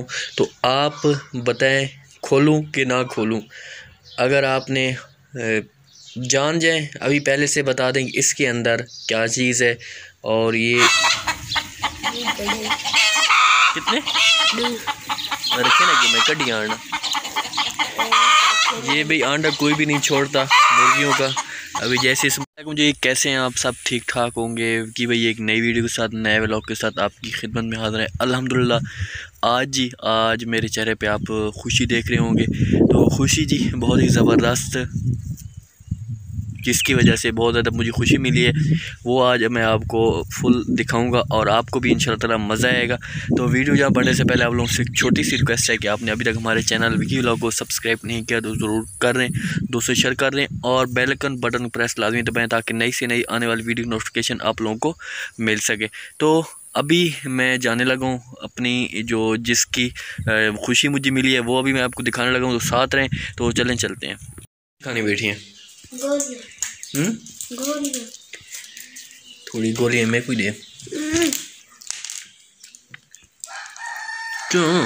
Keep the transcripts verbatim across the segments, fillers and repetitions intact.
तो आप बताएं खोलूं कि ना खोलूं। अगर आपने जान जाए अभी पहले से बता दें कि इसके अंदर क्या चीज़ है। और ये कितने रखे ना कि मैं कड़ी आंडा, ये भी आंडा कोई भी नहीं छोड़ता मुर्गियों का। अभी जैसे इसमें मुझे कैसे हैं आप सब ठीक ठाक होंगे कि भाई एक नई वीडियो के साथ नए व्लॉग के साथ आपकी खिदमत में हाज़िर है। अल्हम्दुलिल्लाह आज जी आज मेरे चेहरे पे आप खुशी देख रहे होंगे, तो खुशी जी बहुत ही ज़बरदस्त, जिसकी वजह से बहुत ज़्यादा मुझे खुशी मिली है, वो आज मैं आपको फुल दिखाऊंगा और आपको भी इंशाल्लाह ताला मज़ा आएगा। तो वीडियो जहाँ बढ़ने से पहले आप लोगों से एक छोटी सी रिक्वेस्ट है कि आपने अभी तक हमारे चैनल विकी व्लॉग को सब्सक्राइब नहीं किया तो ज़रूर कर लें, दोस्तों शेयर कर लें और बेल आइकन बटन प्रेस लाजमी दबाएं ताकि नई से नई आने वाली वीडियो नोटिफिकेशन आप लोगों को मिल सके। तो अभी मैं जाने लगा हूँ अपनी जो जिसकी खुशी मुझे मिली है वो अभी मैं आपको दिखाने लगा हूँ, तो साथ रहें। तो चलें चलते हैं। खाने बैठी हैं हम्म गोलियां, थोड़ी गोलियां मेरे को दे क्यों।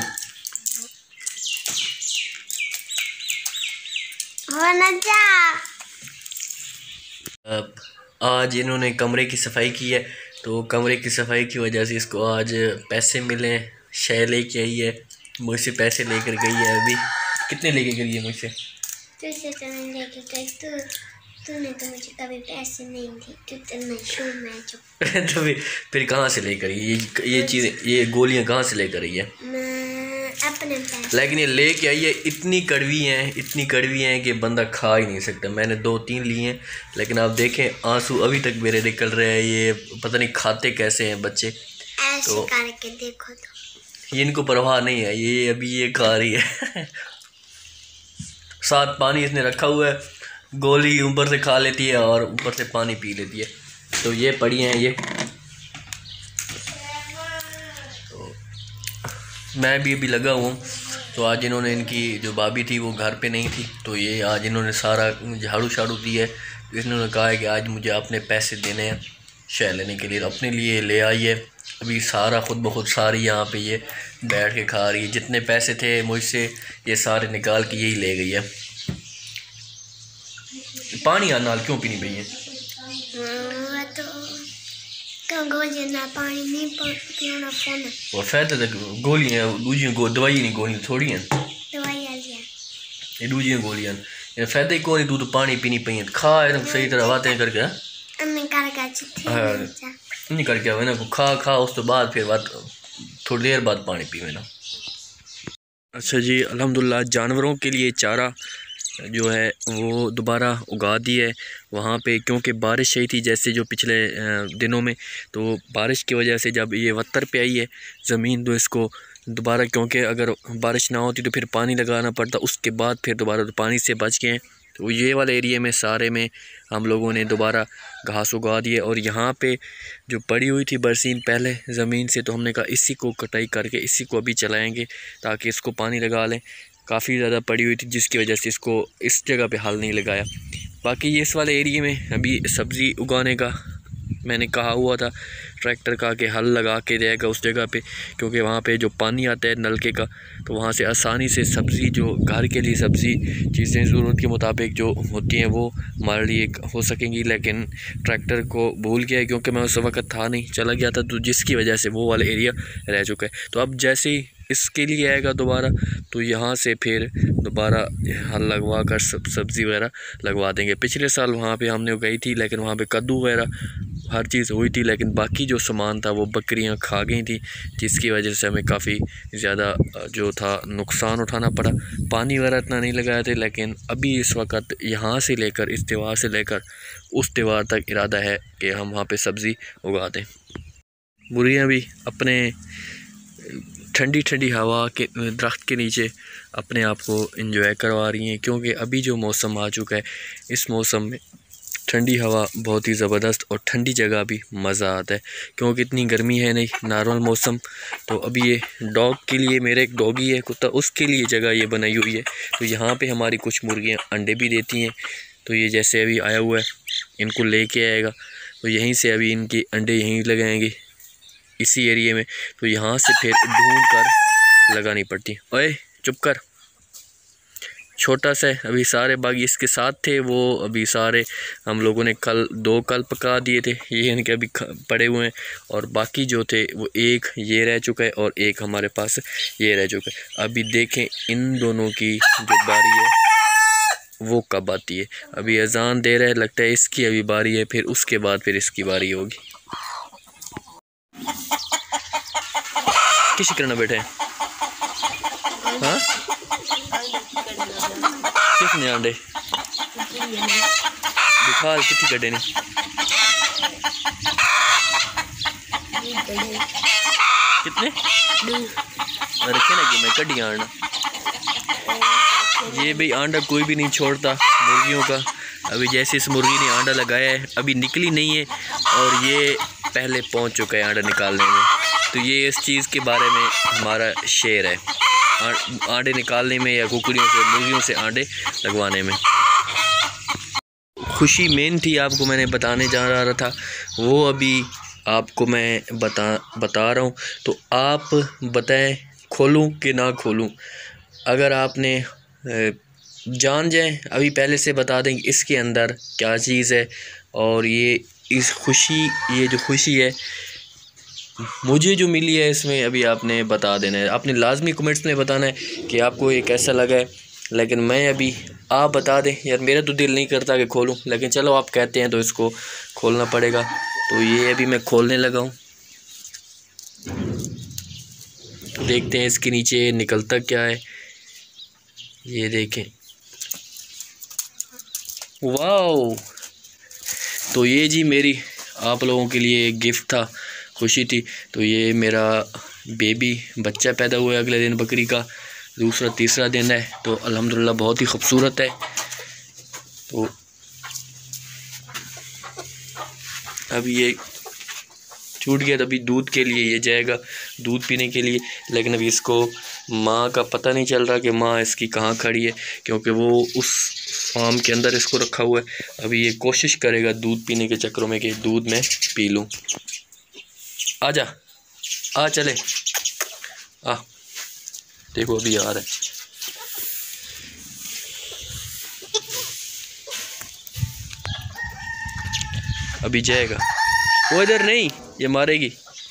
अब आज इन्होंने कमरे की सफाई की है, तो कमरे की सफाई की वजह से इसको आज पैसे मिले, शय लेके आई है, मुझसे पैसे लेकर गई है। अभी कितने लेके गई है मुझसे? तुझसे तो नहीं लेके गई, तू तूने तो मुझे कभी पैसे नहीं दिए, तू तो मशहूर मैं तो फिर कहाँ से लेकर ये ये चीज़ें, ये गोलियाँ कहाँ से लेकर आई है? अपने पैसे। लेकिन ये लेके आई है, इतनी कड़वी हैं इतनी कड़वी हैं कि बंदा खा ही नहीं सकता। मैंने दो तीन लिए हैं लेकिन आप देखें आंसू अभी तक मेरे निकल रहे हैं। ये पता नहीं खाते कैसे हैं बच्चे, ऐसे तो करके देखो तो ये इनको परवाह नहीं है, ये अभी ये खा रही है साथ पानी इसने रखा हुआ है, गोली ऊपर से खा लेती है और ऊपर से पानी पी लेती है। तो ये पड़ी हैं ये, तो मैं भी अभी लगा हूँ। तो आज इन्होंने, इनकी जो भाभी थी वो घर पे नहीं थी, तो ये आज इन्होंने सारा झाड़ू शाड़ू दी है। तो इन्होंने कहा है कि आज मुझे अपने पैसे देने हैं शय लेने के लिए, तो अपने लिए ले आई है। अभी सारा खुद ब खुद सारी यहाँ पे ये बैठ के खा रही है। जितने पैसे थे मुझसे ये सारे निकाल के यही ले गई है। पानी आ नाल क्यों पीनी पई है? तो गोलियां ना पानी नहीं पीना पड़ना। वो फायदा तक गोलियां दूजी गो दवाई नहीं, गोलियां थोड़ी हैं दवाई वाली ये दूजी गोलियां ये फायदा ही कोई। तू तो पानी पीनी पई है, खा एकदम सही तरह बातें करके अम्मी करके हां नहीं करके आवे ना, खा खा उस तो बाद फिर बात थोड़ी देर बाद पानी पीवे ना। अच्छा जी अल्हम्दुलिल्लाह जानवरों के लिए चारा जो है वो दोबारा उगा दी है वहाँ पे, क्योंकि बारिश आई थी जैसे जो पिछले दिनों में, तो बारिश की वजह से जब ये वत्तर पे आई है ज़मीन तो इसको दोबारा, क्योंकि अगर बारिश ना होती तो फिर पानी लगाना पड़ता, उसके बाद फिर दोबारा तो पानी से बच गए हैं। तो ये वाले एरिया में सारे में हम लोगों ने दोबारा घास उगा दी है। और यहाँ पे जो पड़ी हुई थी बरसीन पहले ज़मीन से, तो हमने कहा इसी को कटाई करके इसी को अभी चलाएँगे ताकि इसको पानी लगा लें। काफ़ी ज़्यादा पड़ी हुई थी जिसकी वजह से इसको इस जगह पे हल नहीं लगाया। बाकी ये इस वाले एरिया में अभी सब्ज़ी उगाने का मैंने कहा हुआ था ट्रैक्टर का कि हल लगा के जाएगा उस जगह पे, क्योंकि वहाँ पे जो पानी आता है नलके का तो वहाँ से आसानी से सब्ज़ी जो घर के लिए सब्ज़ी चीज़ें ज़रूरत के मुताबिक जो होती हैं वो हमारे लिए हो सकेंगी। लेकिन ट्रैक्टर को भूल गया है क्योंकि मैं उस वक्त था नहीं, चला गया था, तो जिसकी वजह से वो वाला एरिया रह चुका है। तो अब जैसे ही इसके लिए आएगा दोबारा तो यहाँ से फिर दोबारा हल लगवा कर सब सब्ज़ी वगैरह लगवा देंगे। पिछले साल वहाँ पे हमने उगाई थी लेकिन वहाँ पे कद्दू वगैरह हर चीज़ हुई थी, लेकिन बाकी जो सामान था वो बकरियां खा गई थी जिसकी वजह से हमें काफ़ी ज़्यादा जो था नुकसान उठाना पड़ा। पानी वगैरह इतना नहीं लगाए थे, लेकिन अभी इस वक्त यहाँ से लेकर इस त्यौहार से लेकर उस त्यौहार तक इरादा है कि हम वहाँ पे सब्ज़ी उगा दें। मुर्गियाँ भी अपने ठंडी ठंडी हवा के दरख्त के नीचे अपने आप को एंजॉय करवा रही हैं, क्योंकि अभी जो मौसम आ चुका है इस मौसम में ठंडी हवा बहुत ही ज़बरदस्त और ठंडी जगह भी मज़ा आता है, क्योंकि इतनी गर्मी है नहीं नॉर्मल मौसम। तो अभी ये डॉग के लिए, मेरे एक डॉगी है कुत्ता, उसके लिए जगह ये बनाई हुई है। तो यहाँ पे हमारी कुछ मुर्गियाँ अंडे भी देती हैं, तो ये जैसे अभी आया हुआ है इनको लेके आएगा तो यहीं से अभी इनके अंडे यहीं लगाएंगे इसी एरिए में। तो यहाँ से फिर ढूंढ कर लगानी पड़ती। ओए चुप कर, छोटा सा अभी सारे बागी इसके साथ थे, वो अभी सारे हम लोगों ने कल दो कल पका दिए थे, ये इनके अभी पड़े हुए हैं, और बाकी जो थे वो एक ये रह चुका है और एक हमारे पास ये रह चुका है। अभी देखें इन दोनों की जो बारी है वो कब आती है। अभी अजान दे रहा है, लगता है इसकी अभी बारी है, फिर उसके बाद फिर इसकी बारी होगी। किसी करना बैठे हाँ किसने आंडे दिखा कितनी कटे ने कितने रखे ना कि मैं कटी आना। ये भाई अंडा कोई भी नहीं छोड़ता मुर्गियों का। अभी जैसे इस मुर्गी ने अंडा लगाया है, अभी निकली नहीं है और ये पहले पहुंच चुका है अंडा निकालने में। तो ये इस चीज़ के बारे में हमारा शेर है, आंडे निकालने में या कुकड़ियों से मुर्गियों से आंडे लगवाने में। खुशी मेन थी आपको मैंने बताने जा रहा था, वो अभी आपको मैं बता बता रहा हूँ। तो आप बताएं खोलूँ कि ना खोलूँ। अगर आपने जान जाए, अभी पहले से बता दें इसके अंदर क्या चीज़ है, और ये इस खुशी ये जो खुशी है मुझे जो मिली है इसमें अभी आपने बता देना है। आपने लाजमी कमेंट्स में बताना है कि आपको ये कैसा लगा है। लेकिन मैं अभी आप बता दें यार, मेरा तो दिल नहीं करता कि खोलूं, लेकिन चलो आप कहते हैं तो इसको खोलना पड़ेगा। तो ये अभी मैं खोलने लगा हूँ, तो देखते हैं इसके नीचे निकलता क्या है। ये देखें, वाओ। तो ये जी मेरी आप लोगों के लिए एक गिफ्ट था, खुशी थी। तो ये मेरा बेबी बच्चा पैदा हुआ है अगले दिन, बकरी का दूसरा तीसरा दिन है। तो अल्हम्दुलिल्लाह बहुत ही खूबसूरत है। तो अभी ये छूट गया, तो अभी दूध के लिए ये जाएगा, दूध पीने के लिए। लेकिन अभी इसको माँ का पता नहीं चल रहा कि माँ इसकी कहाँ खड़ी है, क्योंकि वो उस फार्म के अंदर इसको रखा हुआ है। अभी ये कोशिश करेगा दूध पीने के चक्करों में कि दूध मैं पी लूँ। आजा आ चले आ, देखो अभी आ रहा है। अभी जाएगा, वो इधर नहीं, ये मारेगी।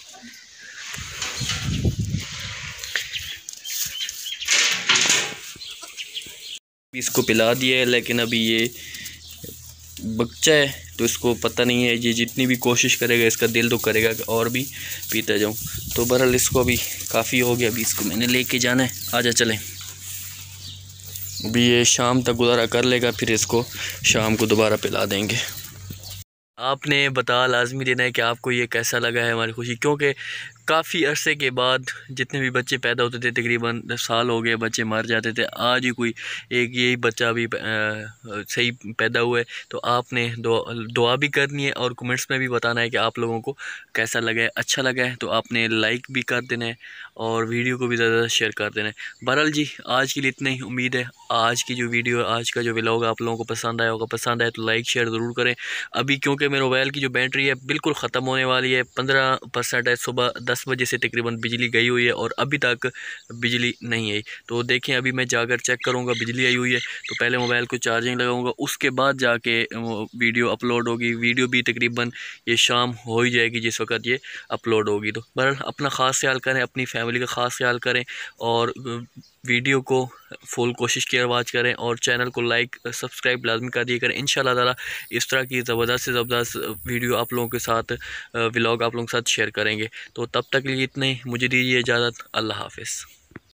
इसको पिला दिया है, लेकिन अभी ये बच्चा है तो इसको पता नहीं है। ये जितनी भी कोशिश करेगा इसका दिल तो करेगा कि और भी पीता जाऊं। तो बहरहाल इसको अभी काफ़ी हो गया, अभी इसको मैंने लेके जाना है। आजा चलें, अभी ये शाम तक गुजारा कर लेगा, फिर इसको शाम को दोबारा पिला देंगे। आपने बता लाजमी देना है कि आपको ये कैसा लगा है हमारी खुशी, क्योंकि काफ़ी अरसे के बाद जितने भी बच्चे पैदा होते थे, तकरीबन साल हो गए बच्चे मर जाते थे, आज ही कोई एक यही बच्चा भी सही पैदा हुआ है। तो आपने दुआ दुआ भी करनी है और कमेंट्स में भी बताना है कि आप लोगों को कैसा लगा है। अच्छा लगा है तो आपने लाइक भी कर देना है और वीडियो को भी ज़्यादा शेयर कर देना है। बहरहाल जी आज के लिए इतना ही। उम्मीद है आज की जो वीडियो आज का जो व्लॉग आप लोगों को पसंद आया होगा। पसंद आए तो लाइक शेयर ज़रूर करें। अभी क्योंकि मेरे मोबाइल की जो बैटरी है बिल्कुल ख़त्म होने वाली है, पंद्रह परसेंट है। सुबह दस बजे से तकरीबन बिजली गई हुई है और अभी तक बिजली नहीं आई। तो देखें अभी मैं जाकर चेक करूँगा बिजली आई हुई है तो पहले मोबाइल को चार्जिंग लगाऊँगा, उसके बाद जाके वीडियो अपलोड होगी। वीडियो भी तकरीबन ये शाम हो ही जाएगी जिस वक्त ये अपलोड होगी। तो बहरहाल अपना ख़ास ख्याल करें, अपनी फैमिली का ख़ास ख्याल करें और वीडियो को फुल कोशिश की आवाज़ करें और चैनल को लाइक सब्सक्राइब लाजमी कर दिया करें। इंशाल्लाह ताला इस तरह की ज़बरदस्त से ज़बरदस्त वीडियो आप लोगों के साथ, व्लॉग आप लोगों के साथ शेयर करेंगे। तो तब तक के लिए इतने ही, मुझे दीजिए इजाज़त। अल्लाह हाफ़िज़।